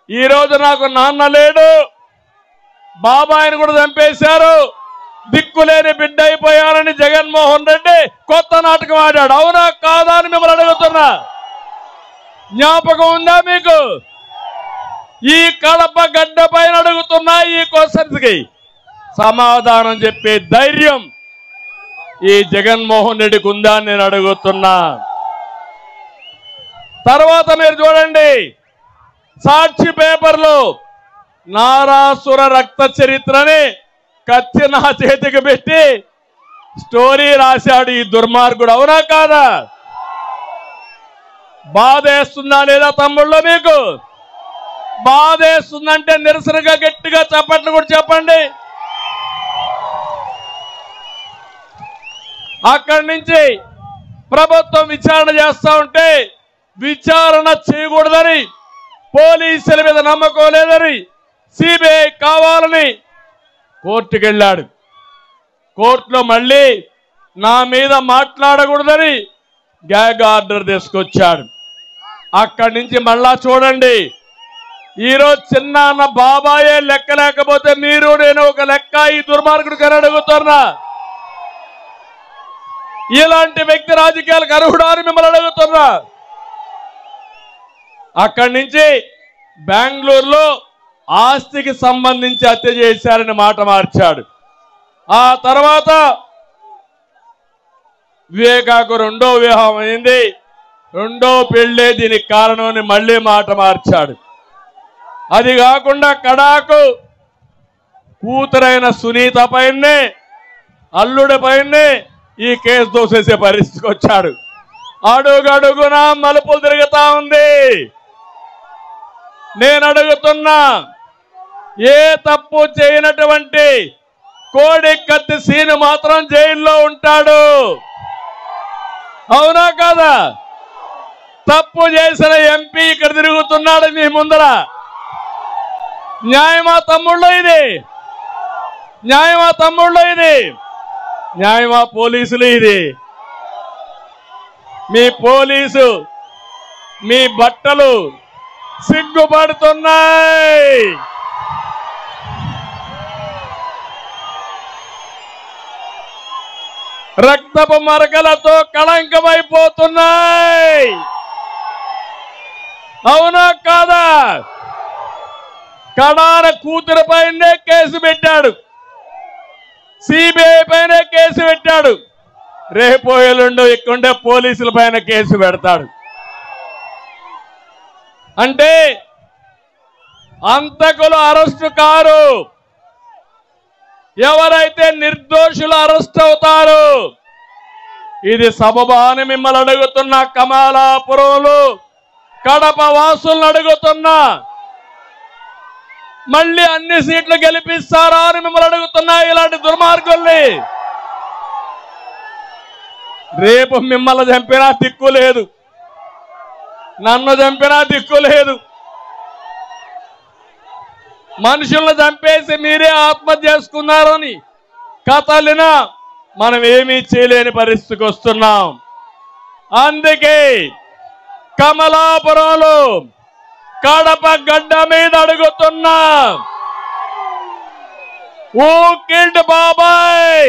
ఈరోజు నాకు నాన్న లేడు, బాబాయిని కూడా చంపేశారు, దిక్కులేని బిడ్డ అయిపోయానని జగన్మోహన్ రెడ్డి కొత్త నాటకం ఆడాడు. అవునా కాదా అని మిమ్మల్ని అడుగుతున్నా. జ్ఞాపకం ఉందా మీకు? ఈ కడప గడ్డ పైన అడుగుతున్నా ఈ క్వశ్చన్స్కి సమాధానం చెప్పే ధైర్యం ఈ జగన్మోహన్ రెడ్డికి ఉందా అని నేను అడుగుతున్నా. తర్వాత మీరు చూడండి, సాక్షి పేపర్లో నారాసుర రక్త చరిత్రని కత్తి నా చేతికి పెట్టి స్టోరీ రాశాడు ఈ దుర్మార్గుడు. అవునా కాదా? బాధేస్తుందా లేదా తమ్ముళ్ళు? మీకు బాధేస్తుందంటే నిరసనగా గట్టిగా చప్పట్లు కూడా చెప్పండి. అక్కడి నుంచి ప్రభుత్వం విచారణ చేస్తా ఉంటే విచారణ చేయకూడదని, పోలీసుల మీద నమ్మకం లేదని, సిబిఐ కావాలని కోర్టుకు వెళ్ళాడు. కోర్టులో మళ్ళీ నా మీద మాట్లాడకూడదని గ్యాగ్ ఆర్డర్ తీసుకొచ్చాడు. అక్కడి నుంచి మళ్ళా చూడండి, ఈరోజు చిన్న అన్న బాబాయే లెక్క లేకపోతే మీరు నేను ఒక లెక్క ఈ దుర్మార్గుడికి అడుగుతున్నా. ఇలాంటి వ్యక్తి రాజకీయాలకు అర్హుడా అని మిమ్మల్ని అడుగుతున్నా. అక్కడి నుంచి బెంగళూరులో ఆస్తికి సంబంధించి హత్య చేశారని మాట మార్చాడు. ఆ తర్వాత వివేకాకు రెండో వివాహం అయింది, రెండో పెళ్ళే దీనికి కారణం అని మళ్ళీ మాట మార్చాడు. అది కాకుండా కడాకు కూతురైన సునీత పైనే, అల్లుడి పైనే ఈ కేసు దోసేసే పరిస్థితికి వచ్చాడు. అడుగడుగునా మలుపులు తిరుగుతా ఉంది. నేను అడుగుతున్నా, ఏ తప్పు చేయనటువంటి కోడి కత్తి సీను మాత్రం జైల్లో ఉంటాడు. అవునా కాదా? తప్పు చేసిన ఎంపీ ఇక్కడ తిరుగుతున్నాడు మీ ముందర. న్యాయమా తమ్ముళ్ళు ఇది? న్యాయమా తమ్ముళ్ళు ఇది? న్యాయమా పోలీసులు ఇది? మీ పోలీసు మీ బట్టలు సిగ్గుపడుతున్నాయి. రక్తపు మరకలతో కళంకమైపోతున్నాయి. అవునా కాదా? కడాన కూతురు పైనే కేసు పెట్టాడు, సిబిఐ పైన కేసు పెట్టాడు, రేపు ఎల్లుండి ఇక్కడుండే పోలీసుల పైన కేసు పెడతాడు. అంటే అంతకులు అరెస్టు కారు, ఎవరైతే నిర్దోషులు అరెస్ట్ అవుతారు. ఇది సబబా అని మిమ్మల్ని అడుగుతున్నా. కమలాపురంలో కడప వాసులను అడుగుతున్నా, మళ్ళీ అన్ని సీట్లు గెలిపిస్తారా అని మిమ్మల్ని అడుగుతున్నా. ఇలాంటి దుర్మార్గుల్ని రేపు మిమ్మల్ని చంపినా దిక్కు లేదు, నన్ను చంపినా దిక్కు లేదు. మనుషులను చంపేసి మీరే ఆత్మహత్య చేసుకున్నారని కథలినా మనం ఏమీ చేయలేని పరిస్థితికి వస్తున్నాం. అందుకే కమలాపురంలో కడప గడ్డ మీద అడుగుతున్నా, ఓ కిల్డ్ బాబాయ్,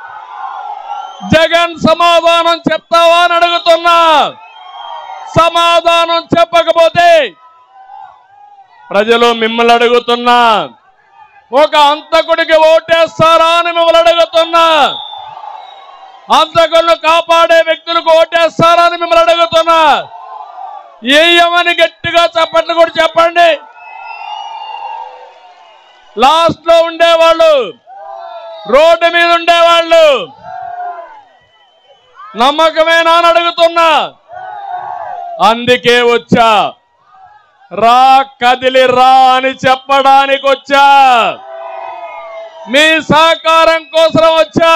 జగన్ సమాధానం చెప్తావా అని అడుగుతున్నా. సమాధానం చెప్పకపోతే ప్రజలు మిమ్మల్ని అడుగుతున్నా, ఒక హంతకుడికి ఓటేస్తారా అని మిమ్మల్ని అడుగుతున్నా. హంతకులను కాపాడే వ్యక్తులకు ఓటేస్తారా అని మిమ్మల్ని అడుగుతున్నా. ఏయమని గట్టిగా చప్పట్లు కూడా చెప్పండి. లాస్ట్ లో ఉండేవాళ్ళు, రోడ్డు మీద ఉండేవాళ్ళు నమ్మకమేనా అని అడుగుతున్నా. అందుకే వచ్చా, రా కదిలి రా అని చెప్పడానికి వచ్చా, మీ సహకారం కోసం వచ్చా.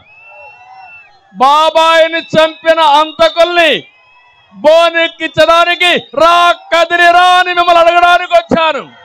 బాబాయిని చంపిన హంతకుల్ని బోనెక్కించడానికి రా కదిలి రా అని మిమ్మల్ని అడగడానికి వచ్చాను.